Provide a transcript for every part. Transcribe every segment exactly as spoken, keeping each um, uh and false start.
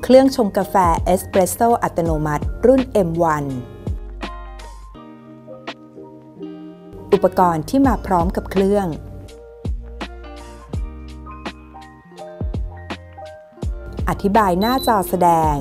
เครื่องชงกาแฟเอสเปรสโซ่อัตโนมัติรุ่น เอ็ม วัน อุปกรณ์ที่มาพร้อมกับเครื่องอธิบายหน้าจอแสดง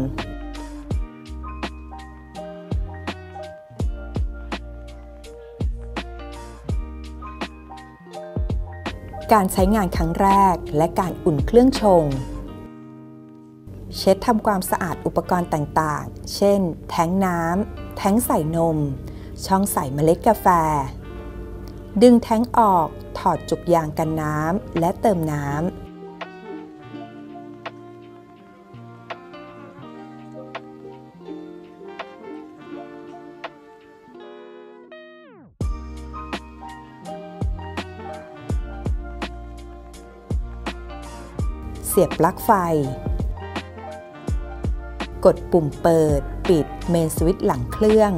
การใช้งานครั้งแรกและการอุ่นเครื่องชงเช็ดทำความสะอาดอุปกรณ์ต่างๆเช่นแท้งน้ำแท้งใส่นมช่องใส่เมล็ดกาแฟดึงแท้งออกถอดจุกยางกันน้ำและเติมน้ำเสียบปลั๊กไฟกดปุ่มเปิดปิดเมนสวิตช์หลังเครื่อง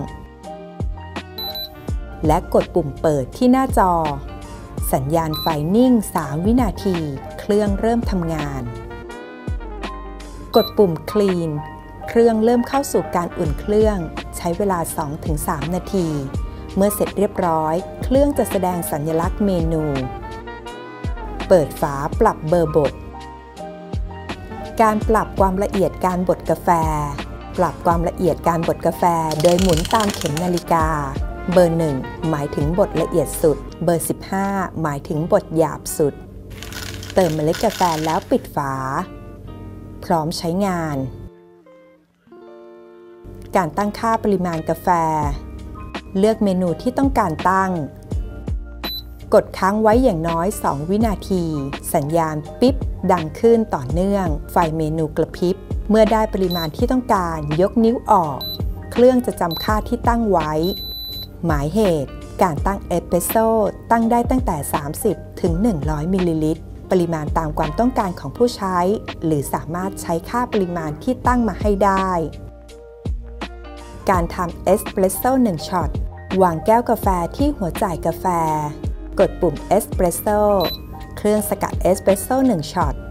และกดปุ่มเปิดที่หน้าจอสัญญาณไฟนิ่งสามวินาทีเครื่องเริ่มทำงานกดปุ่ม Clean เครื่องเริ่มเข้าสู่การอุ่นเครื่องใช้เวลา สองถึงสาม นาทีเมื่อเสร็จเรียบร้อยเครื่องจะแสดงสัญลักษณ์เมนูเปิดฝาปรับเบอร์บดการปรับความละเอียดการบดกาแฟปรับความละเอียดการบดกาแฟโดยหมุนตามเข็มนาฬิกาเบอร์หนึ่งหมายถึงบดละเอียดสุดเบอร์สิบห้าหมายถึงบดหยาบสุดเติมเมล็ดกาแฟแล้วปิดฝาพร้อมใช้งานการตั้งค่าปริมาณกาแฟเลือกเมนูที่ต้องการตั้งกดค้างไว้อย่างน้อยสองวินาทีสัญญาณปิ๊บดังขึ้นต่อเนื่องไฟเมนูกระพริบเมื่อได้ปริมาณที่ต้องการยกนิ้วออกเครื่องจะจำค่าที่ตั้งไว้หมายเหตุการตั้งเอสเปรสโซ่ตั้งได้ตั้งแต่สามสิบถึงหนึ่งร้อยมิลลิลิตรปริมาณตามความต้องการของผู้ใช้หรือสามารถใช้ค่าปริมาณที่ตั้งมาให้ได้การทำเอสเปรสโซ่หนึ่งช็อตวางแก้วกาแฟที่หัวจ่ายกาแฟกดปุ่มเอสเปรสโซ่เครื่องสกัดเอสเปรสโซ่หนึ่งช็อต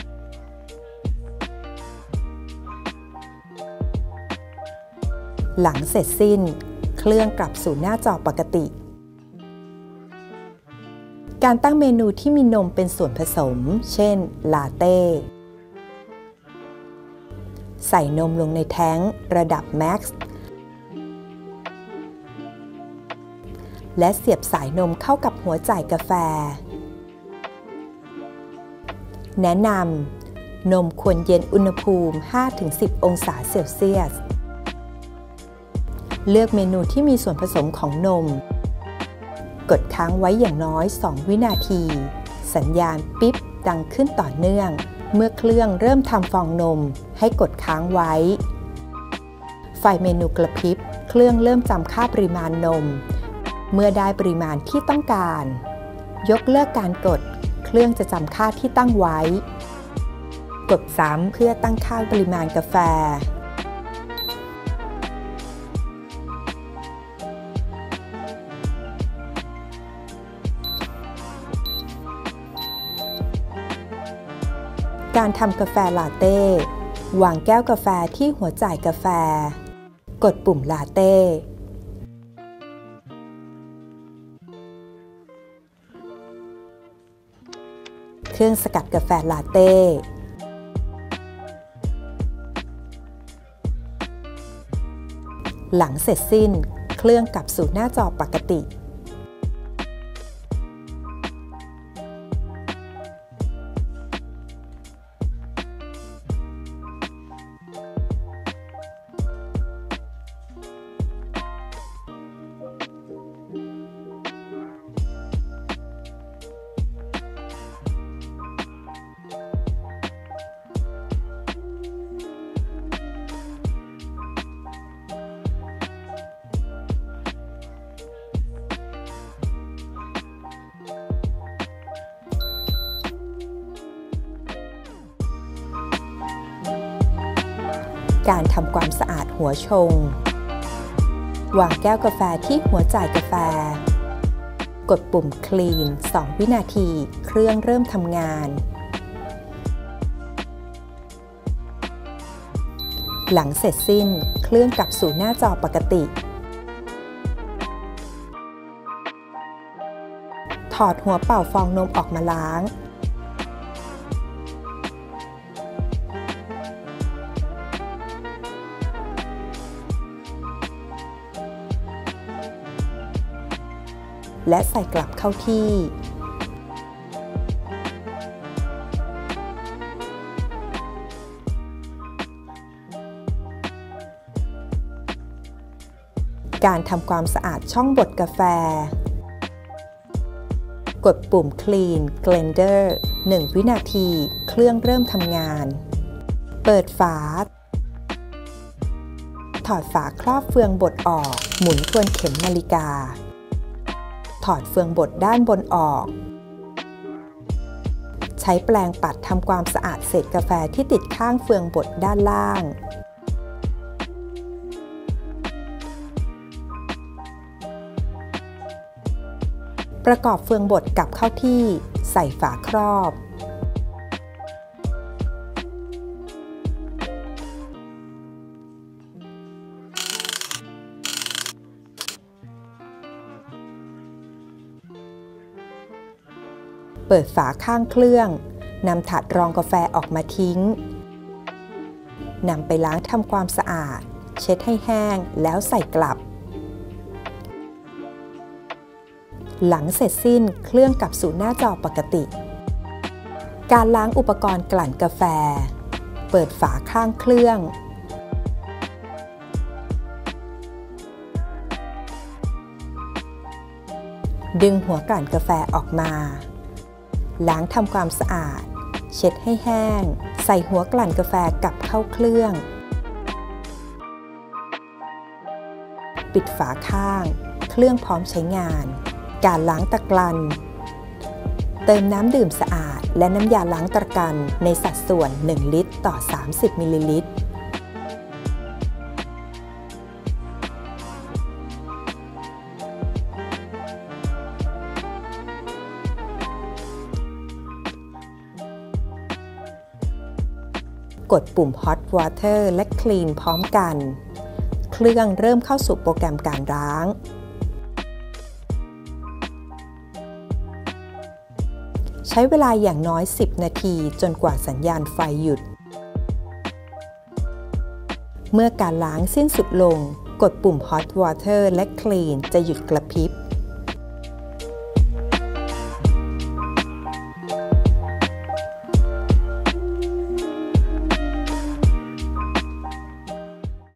หลังเสร็จสิ้นเครื่องกลับสู่หน้าจอปกติการตั้งเมนูที่มีนมเป็นส่วนผสมเช่นลาเต้ใส่นมลงในแท้งระดับแม็กซ์และเสียบสายนมเข้ากับหัวจ่ายกาแฟแนะนำนมควรเย็นอุณหภูมิ ห้าถึงสิบ องศาเซลเซียสเลือกเมนูที่มีส่วนผสมของนมกดค้างไว้อย่างน้อยสองวินาทีสัญญาณปิ๊บดังขึ้นต่อเนื่องเมื่อเครื่องเริ่มทำฟองนมให้กดค้างไว้ไฟเมนูกระพริบเครื่องเริ่มจำค่าปริมาณนมเมื่อได้ปริมาณที่ต้องการยกเลิกการกดเครื่องจะจำค่าที่ตั้งไว้กดซ้ำเพื่อตั้งค่าปริมาณกาแฟการทำกาแฟลาเต้วางแก้วกาแฟที่หัวจ่ายกาแฟกดปุ่มลาเต้เครื่องสกัดกาแฟลาเต้หลังเสร็จสิ้นเครื่องกลับสู่หน้าจอปกติการทำความสะอาดหัวชงวางแก้วกาแฟที่หัวจ่ายกาแฟกดปุ่ม Clean สอง วินาทีเครื่องเริ่มทำงานหลังเสร็จสิ้นเครื่องกลับสู่หน้าจอปกติถอดหัวเป่าฟองนมออกมาล้างและใส่กลับเข้าที่การทำความสะอาดช่องบดกาแฟกดปุ่ม Clean Blender หนึ่ง วินาทีเครื่องเริ่มทำงานเปิดฝาถอดฝาครอบเฟืองบดออกหมุนทวนเข็มนาฬิกาถอดเฟืองบดด้านบนออกใช้แปรงปัดทำความสะอาดเศษกาแฟที่ติดข้างเฟืองบดด้านล่างประกอบเฟืองบดกลับเข้าที่ใส่ฝาครอบเปิดฝาข้างเครื่องนำถาดรองกาแฟออกมาทิ้งนำไปล้างทำความสะอาดเช็ดให้แห้งแล้วใส่กลับหลังเสร็จสิ้นเครื่องกลับสู่หน้าจอปกติการล้างอุปกรณ์กลั่นกาแฟเปิดฝาข้างเครื่องดึงหัวกลั่นกาแฟออกมาล้างทำความสะอาดเช็ดให้แห้งใส่หัวกลั่นกาแฟกลับเข้าเครื่องปิดฝาข้างเครื่องพร้อมใช้งานการล้างตะกรันเติมน้ำดื่มสะอาดและน้ำยาล้างตะกรันในสัดส่วนหนึ่งลิตรต่อสามสิบมิลลิลิตรกดปุ่ม Hot Water และ Clean พร้อมกันเครื่องเริ่มเข้าสู่โปรแกรมการล้างใช้เวลาอย่างน้อยสิบนาทีจนกว่าสัญญาณไฟหยุดเมื่อการล้างสิ้นสุดลงกดปุ่ม Hot Water และ Clean จะหยุดกระพริบ